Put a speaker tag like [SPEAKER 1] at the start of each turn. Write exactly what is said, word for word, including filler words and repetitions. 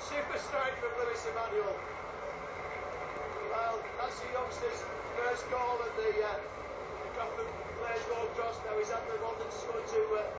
[SPEAKER 1] Super strike from Lewis Emanuel. Well, that's the youngster's first goal at the uh, Cardiff players go across now. He's had the one that's going to uh,